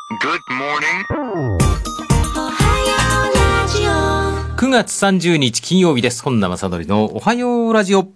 Good morning. 9月30日金曜日です。本田正則のおはようラジオ。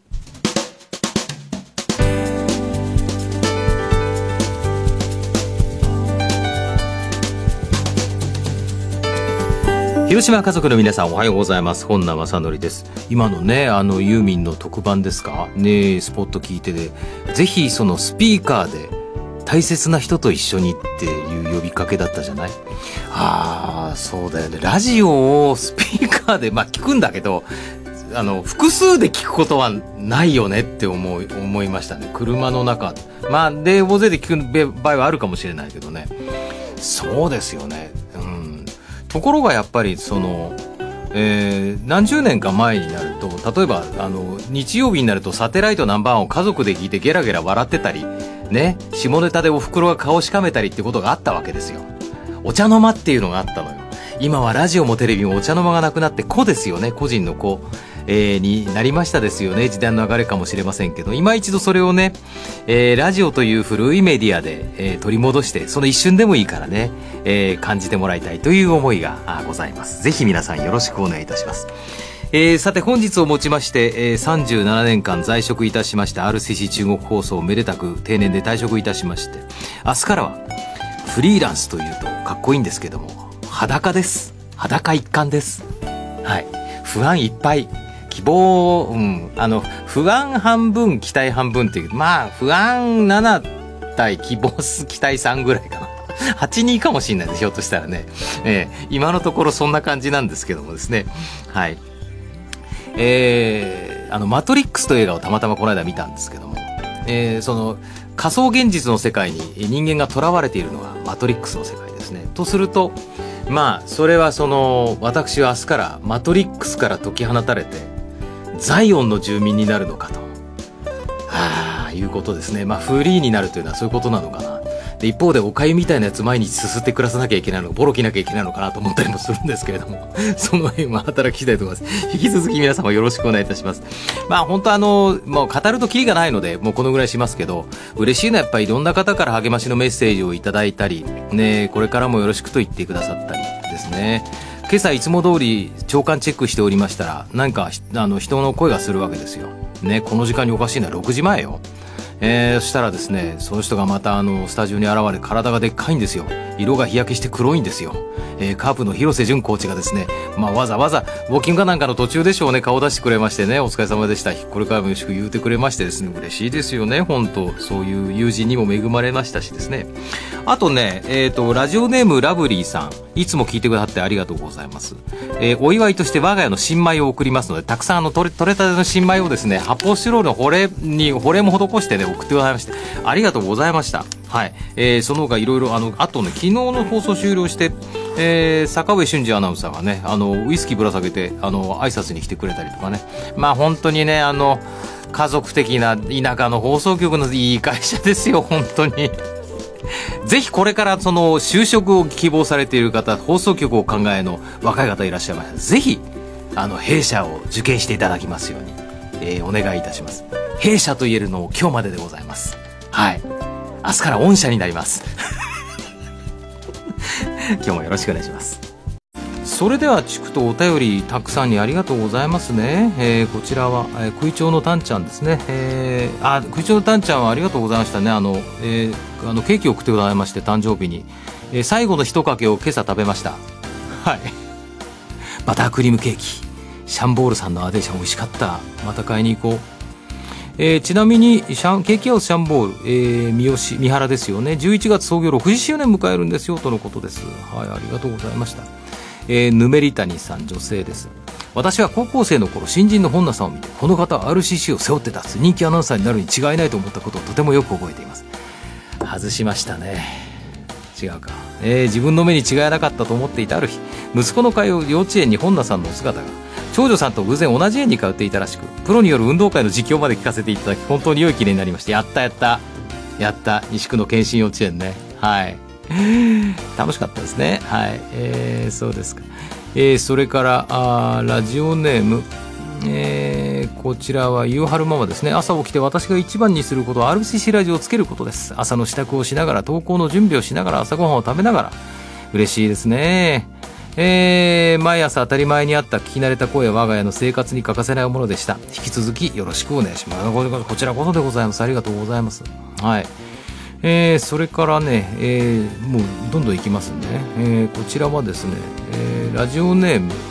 広島家族の皆さんおはようございます。本田正則です。今のね、ユーミンの特番ですかね、スポット聞いてで、ぜひそのスピーカーで大切な人と一緒にっていう呼びかけだったじゃない？ああ、そうだよね。ラジオをスピーカーで、聞くんだけど、複数で聞くことはないよねって思いましたね。車の中。で、大勢で聞く場合はあるかもしれないけどね。そうですよね。ところがやっぱり何十年か前になると、例えば日曜日になるとサテライトナンバーワンを家族で聞いてゲラゲラ笑ってたりね、下ネタでお袋が顔しかめたりってことがあったわけですよ。お茶の間っていうのがあったのよ。今はラジオもテレビもお茶の間がなくなって個ですよね、個人の個、になりましたですよね。時代の流れかもしれませんけど、今一度それをね、ラジオという古いメディアで、取り戻して、その一瞬でもいいからね、感じてもらいたいという思いがございます。ぜひ皆さんよろしくお願いいたします。さて本日をもちまして、37年間在職いたしました RCC 中国放送をめでたく定年で退職いたしまして、明日からはフリーランスというとかっこいいんですけども、裸です。裸一貫です。はい。不安いっぱい。希望、不安半分、期待半分っていう、不安7対希望期待3ぐらいかな。8、2かもしれないです、ひょっとしたらね。今のところそんな感じなんですけどもですね。はい。マトリックスという映画をたまたまこの間見たんですけども、その仮想現実の世界に人間が囚われているのがマトリックスの世界ですね。とすると、それは私は明日からマトリックスから解き放たれて、ザイオンの住民になるのかと。いうことですね。フリーになるというのはそういうことなのかな。で、一方でおかゆみたいなやつ毎日すすって暮らさなきゃいけないのか、ボロ着なきゃいけないのかなと思ったりもするんですけれども、その辺は働き次第と思います。引き続き皆様よろしくお願いいたします。本当もう語るとキリがないので、もうこのぐらいしますけど、嬉しいのはやっぱりいろんな方から励ましのメッセージをいただいたり、ね、これからもよろしくと言ってくださったりですね。今朝いつも通り朝刊チェックしておりましたら、なんか人の声がするわけですよ。ね、この時間におかしいのは6時前よ。そしたらですね、その人がまたスタジオに現れ、体がでっかいんですよ。色が日焼けして黒いんですよ。カープの広瀬淳コーチがですね、わざわざウォーキングかなんかの途中でしょうね、顔出してくれましてね、お疲れ様でした、これからもよろしく言うてくれましてですね、嬉しいですよね、本当そういう友人にも恵まれましたしですね。あとね、ラジオネームラブリーさん、いつも聞いてくださってありがとうございます。お祝いとして我が家の新米を送りますので、たくさん取れたての新米をですね、発泡スチロールの保冷も施してね、送ってくださいまして、ありがとうございました。はい。その他いろいろ、あとね、昨日の放送終了して、坂上俊二アナウンサーがね、ウイスキーぶら下げて、挨拶に来てくれたりとかね。本当にね、家族的な田舎の放送局のいい会社ですよ、本当に。ぜひこれから就職を希望されている方、放送局をお考えの若い方いらっしゃいましたら、ぜひ、弊社を受験していただきますように、お願いいたします。弊社と言えるのも今日まででございます。はい。明日から御社になります。今日もよろしくお願いします。それでは地区とお便りたくさんにありがとうございますね。こちらは、食い町のたんちゃんですね。食い町のたんちゃんはありがとうございましたね。ケーキを送ってくださいまして、誕生日に、最後の一かけを今朝食べました。はい。バタークリームケーキ、シャンボールさんのアデーション美味しかった。また買いに行こう。ちなみにケーキハウスシャンボール、三原ですよね。11月創業60周年迎えるんですよとのことです。はい、ありがとうございました。ぬめりたにさん、女性です。私は高校生の頃、新人の本田さんを見て、この方は RCC を背負って立つ人気アナウンサーになるに違いないと思ったことをとてもよく覚えています。外しましたね。違うか。自分の目に違いなかったと思っていたある日、息子の通う幼稚園に本田さんのお姿が、長女さんと偶然同じ園に通っていたらしく、プロによる運動会の実況まで聞かせていただき、本当に良い記念になりました。やった西区の健診幼稚園ね。はい、楽しかったですね。はい、そうですか。それからラジオネームこちらはゆうはるママですね。朝起きて私が一番にすることは RCC ラジオをつけることです。朝の支度をしながら、投稿の準備をしながら、朝ごはんを食べながら。嬉しいですね。毎朝当たり前にあった聞き慣れた声は我が家の生活に欠かせないものでした。引き続きよろしくお願いします。こちらこそでございます。ありがとうございます。はい。それからね、もうどんどんいきますね。こちらはですね、ラジオネーム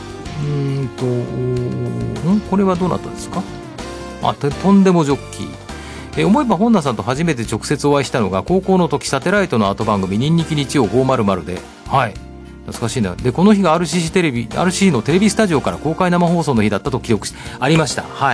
これはどなたですか？とんでもジョッキー。思えば本田さんと初めて直接お会いしたのが高校の時、サテライトの後番組ニンニキ日曜500で、はい、懐かしいな。でこの日が RCC のテレビスタジオから公開生放送の日だったと記憶ありました。はい。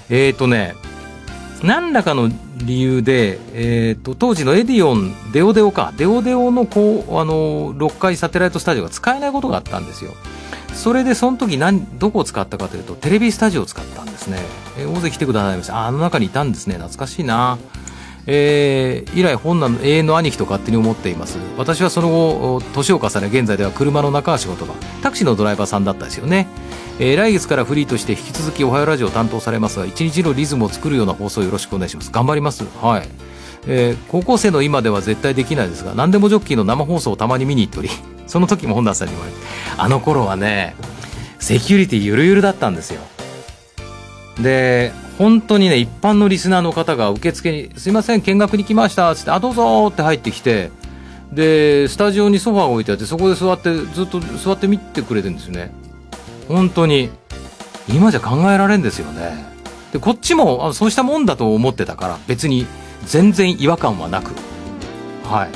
何らかの理由で、当時のエディオンデオデオの6階サテライトスタジオが使えないことがあったんですよ。それでその時どこを使ったかというとテレビスタジオを使ったんですね。大勢来てくださいました。あの中にいたんですね。懐かしいな。以来本の永遠の兄貴と勝手に思っています。私はその後年を重ね、現在では車の中は仕事場、タクシーのドライバーさんだったですよね。来月からフリーとして引き続きおはようラジオを担当されますが、一日のリズムを作るような放送をよろしくお願いします。頑張ります。はい。高校生の今では絶対できないですが、何でもジョッキーの生放送をたまに見に行っており、その時も本田さんに言われて、あの頃はねセキュリティゆるゆるだったんですよ。で本当にね、一般のリスナーの方が受付にすいません見学に来ましたっつって、どうぞって入ってきて、でスタジオにソファーが置いてあって、そこで座ってずっと座って見てくれてるんですよね。本当に今じゃ考えられんですよね。でこっちもそうしたもんだと思ってたから、別に全然違和感はなく、はい、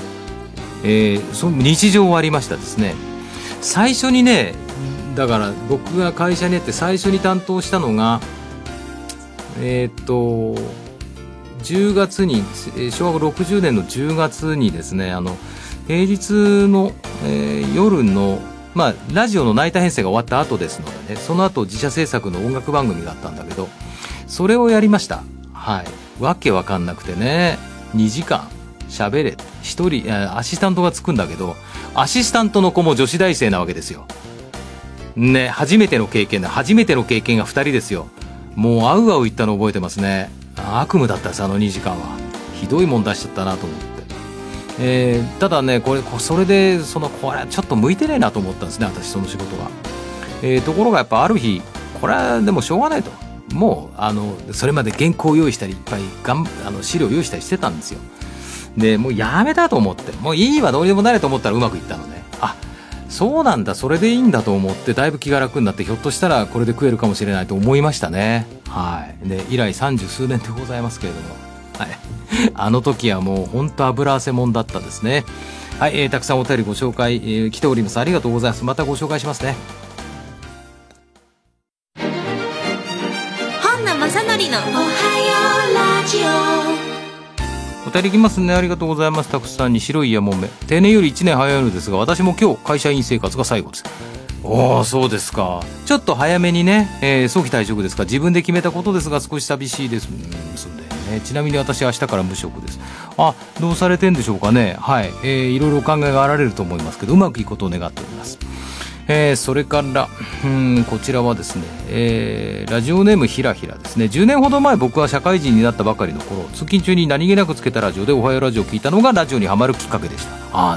その日常はありましたですね。最初にね、だから僕が会社に行って最初に担当したのが10月に、昭和60年の10月にですね、平日の、夜の、ラジオのナイター編成が終わった後ですのでね、その後自社制作の音楽番組があったんだけど、それをやりました。はい。わけわかんなくてね、2時間喋れ、一人アシスタントがつくんだけど、アシスタントの子も女子大生なわけですよね。初めての経験が2人ですよ。もうあうあう言ったの覚えてますね。悪夢だったです、2時間は。ひどいもん出しちゃったなと思って、ただね、それでこれちょっと向いてねえなと思ったんですね、私その仕事が。ところがやっぱある日、これはでもしょうがないと、もうそれまで原稿を用意したりいっぱい資料を用意したりしてたんですよ。でもうやめたと思って、もういいわどうにでもなれと思ったらうまくいったのね。そうなんだ、それでいいんだと思って、だいぶ気が楽になって、ひょっとしたらこれで食えるかもしれないと思いましたね。はい。で以来30数年でございますけれども、はい、あの時はもう本当油汗もんだったですね。はい、たくさんお便りご紹介、来ております。ありがとうございます。またご紹介しますね。 本田正則のおはようラジオ。 お便りいきますね。ありがとうございます。たくさんに白いやもめ。定年より1年早いのですが、私も今日会社員生活が最後です。そうですか。ちょっと早めにね、早期退職ですか。自分で決めたことですが少し寂しいです。そうだよね。ちなみに私は明日から無職です。どうされてんでしょうかね。はい、いろいろお考えがあられると思いますけど、うまくいくことを願っております。それからこちらはですね、ラジオネームひらひらですね。10年ほど前、僕は社会人になったばかりの頃、通勤中に何気なくつけたラジオでおはようラジオを聞いたのがラジオにハマるきっかけでした。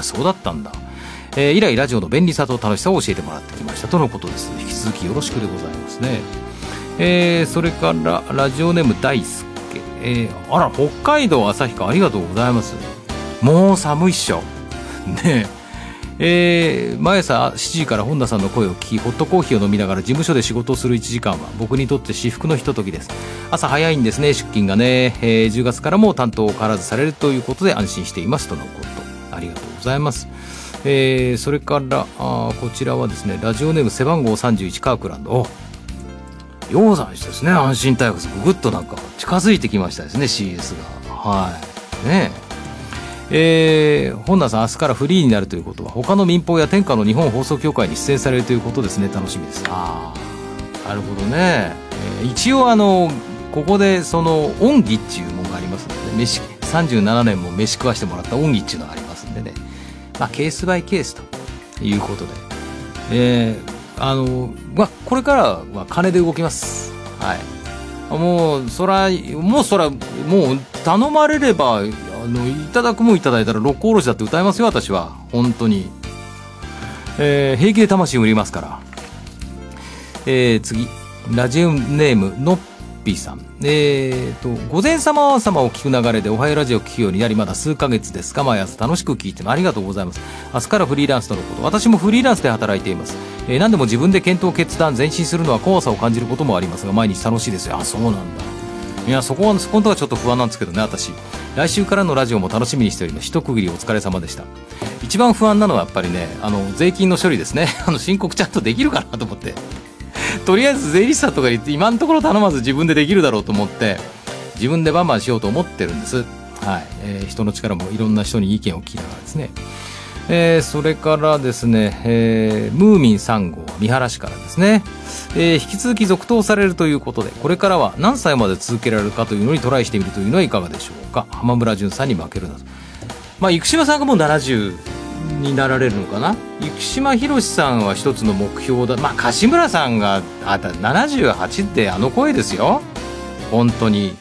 そうだったんだ。以来ラジオの便利さと楽しさを教えてもらってきましたとのことです。引き続きよろしくでございますね。それからラジオネーム大輔、北海道旭川、ありがとうございます。もう寒いっしょねえ。毎朝7時から本田さんの声を聞き、ホットコーヒーを飲みながら事務所で仕事をする1時間は僕にとって至福のひとときです。朝早いんですね、出勤がね。10月からも担当を変わらずされるということで安心していますとのこと。ありがとうございます。それからこちらはですね、ラジオネーム背番号31カークランド。鷹山氏ですね。安心退屈、ぐぐっとなんか近づいてきましたですね、 CS が。はいねえ。本田さん、明日からフリーになるということは他の民放や天下の日本放送協会に出演されるということですね。楽しみです。なるほどね。一応ここで恩義っていうものがありますので、37年も飯食わしてもらった恩義っていうのがありますんでね、ケースバイケースということで、これからは金で動きます。 はい。もう頼まれればいただくもんいただいたら六甲おろしだって歌いますよ、私は本当に。平気で魂売りますから。次ラジオネームのっぴーさん。午前様を聞く流れでおはようラジオを聞くようになりまだ数ヶ月ですが、毎朝楽しく聞いてありがとうございます。明日からフリーランスとのこと。私もフリーランスで働いています。何でも自分で検討決断前進するのは怖さを感じることもありますが、毎日楽しいですよ。あ、そうなんだ。いや、そこのとこはちょっと不安なんですけどね。私来週からのラジオも楽しみにしております。一区切りお疲れ様でした。一番不安なのはやっぱりね、税金の処理ですね。申告ちゃんとできるかなと思って、とりあえず税理士さんとか言って今のところ頼まず自分でできるだろうと思って自分でバンバンしようと思ってるんです。はい。人の力もいろんな人に意見を聞きながらですね。それからですね、ムーミン3号三原市からですね、引き続き続投されるということで、これからは何歳まで続けられるかというのにトライしてみるというのはいかがでしょうか。浜村淳さんに負けるなと。生島さんがもう70になられるのかな。生島博さんは一つの目標だ。樫村さんが78って声ですよ、本当に。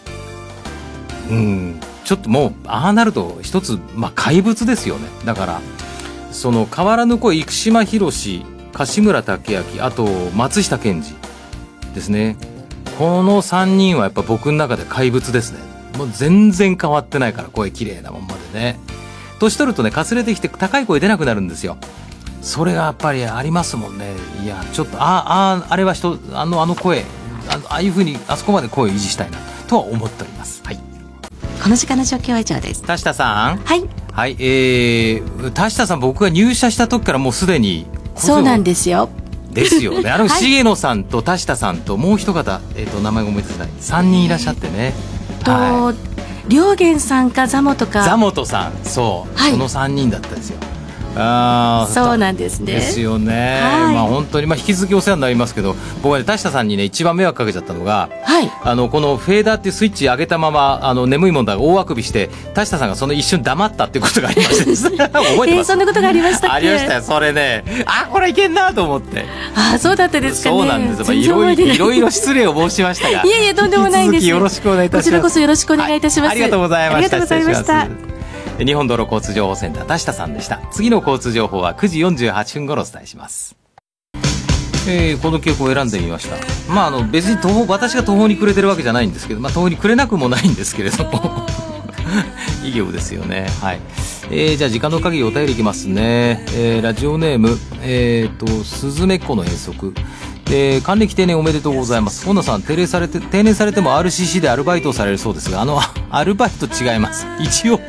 ちょっともうああなると一つ、怪物ですよね。だからその変わらぬ声、生島博士、樫村拓明、あと松下健二ですね。この3人はやっぱ僕の中で怪物ですね。もう全然変わってないから、声綺麗なまんまでね。年取るとね、かすれてきて高い声出なくなるんですよ。それがやっぱりありますもんね。いや、ちょっとあれはあの声、ああいう風にあそこまで声を維持したいなとは思っております。はい。 この時間の状況は以上です。 田下さん。 はいはい。田下さん、僕が入社した時からもうすでに。 そうなんですよ。 ですよね。重野さんと田下さんともう一方、名前が思い出せない3人いらっしゃってね。 良源さんか座本か。 座本さん、そう、その3人だったんですよ。 そうなんですね。 ですよね。本当に引き続きお世話になりますけど、僕はね、田下さんにね一番迷惑かけちゃったのが、このフェーダーっていうスイッチ上げたまま眠いもんだが大あくびして田下さんがその一瞬黙ったっていうことがありまして覚えてます？ そんなことがありましたっけ？ ありましたよ。それね、これいけんなと思って。 そうだったですかね。 そうなんです。いろいろ失礼を申しましたが、 いえいえ、とんでもないんです。 引き続きよろしくお願いいたします。 こちらこそよろしくお願いいたします。 ありがとうございました。 ありがとうございました。 日本道路交通情報センター田下さんでした。次の交通情報は9時48分頃お伝えします。この曲を選んでみました。別に私が途方に暮れてるわけじゃないんですけど、途方に暮れなくもないんですけれどもいい曲ですよね。はい。じゃあ時間の限りお便りいきますね。ラジオネームスズメっ子の遠足。還暦定年おめでとうございます。本田さん、定年されても RCC でアルバイトをされるそうですが、アルバイト違います。一応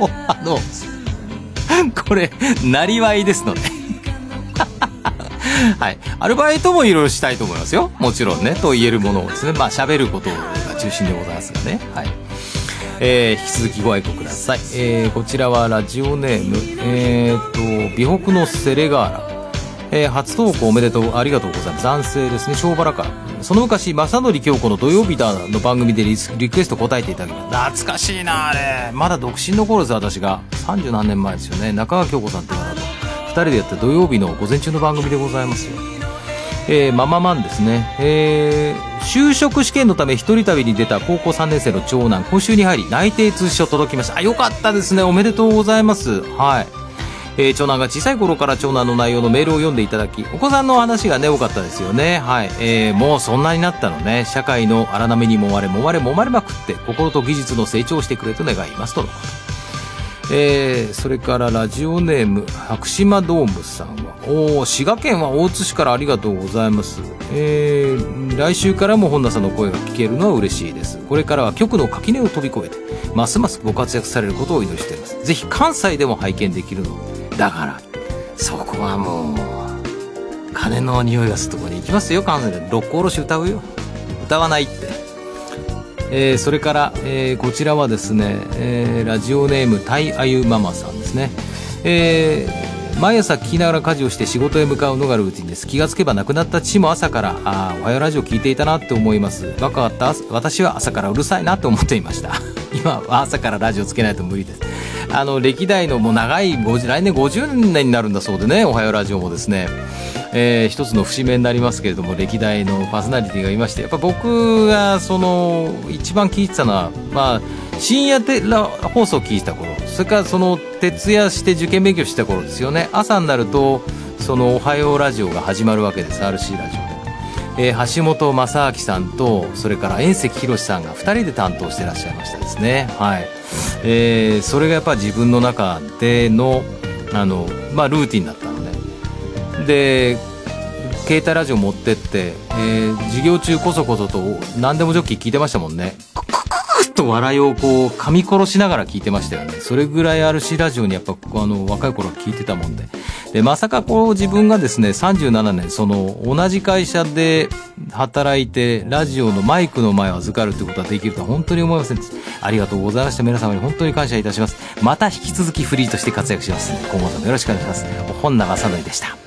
これなりわいですのではい、アルバイトもいろいろしたいと思いますよ、もちろんね。と言えるものをですね、喋ることが中心でございますがね。はい。引き続きご愛顧ください。こちらはラジオネーム美北のセレガーラ。初投稿おめでとう、ありがとうございます。男性ですね、小原から。その昔、正則京子の土曜日だの番組でリクエスト答えていただきました。懐かしいな、あれ。まだ独身の頃です、私が。30何年前ですよね。中川京子さんって方と2人でやった土曜日の午前中の番組でございますよ。マママンですね。就職試験のため一人旅に出た高校3年生の長男、今週に入り内定通知書届きました。よかったですね。おめでとうございます。はい。長男が小さい頃から長男の内容のメールを読んでいただき、お子さんの話がね多かったですよね。はい。もうそんなになったのね。社会の荒波に揉まれまくって心と技術の成長をしてくれと願いますとのこと。それからラジオネーム白島ドームさんは滋賀県は大津市からありがとうございます。来週からも本田さんの声が聞けるのは嬉しいです。これからは局の垣根を飛び越えてますますご活躍されることをお祈りしています。ぜひ関西でも拝見できるのだから、そこはもう金の匂いがするところに行きますよ。関西で六甲おろし歌うよ。歌わないって。それから、こちらはですね、ラジオネームタイアユママさんですね。毎朝聞きながら家事をして仕事へ向かうのがルーティンです。気がつけば亡くなった父も朝からおはようラジオ聞いていたなって思います。若かった私は朝からうるさいなって思っていました。今今朝からラジオつけないと無理です。歴代のもう長い来年50年になるんだそうでね、おはようラジオもですね、一つの節目になりますけれども、歴代のパーソナリティがいまして、やっぱ僕が一番聞いてたのは、深夜放送を聞いた頃、それから徹夜して受験勉強してた頃ですよね。朝になるとおはようラジオが始まるわけです。 RC ラジオで、橋本正明さんとそれから遠石博さんが2人で担当してらっしゃいましたですね。はい。それがやっぱり自分の中でのルーティンだったので、携帯ラジオ持ってって、授業中こそこそと何でもジョッキー聞いてましたもんね。ククククッと笑いを噛み殺しながら聞いてましたよね。それぐらい RC ラジオにやっぱ若い頃は聞いてたもんで、まさか自分がですね37年同じ会社で働いてラジオのマイクの前を預かるってことができるとは本当に思いませんでした。ありがとうございました。皆様に本当に感謝いたします。また引き続きフリーとして活躍しますので、今後ともよろしくお願いします。本永さのりでした。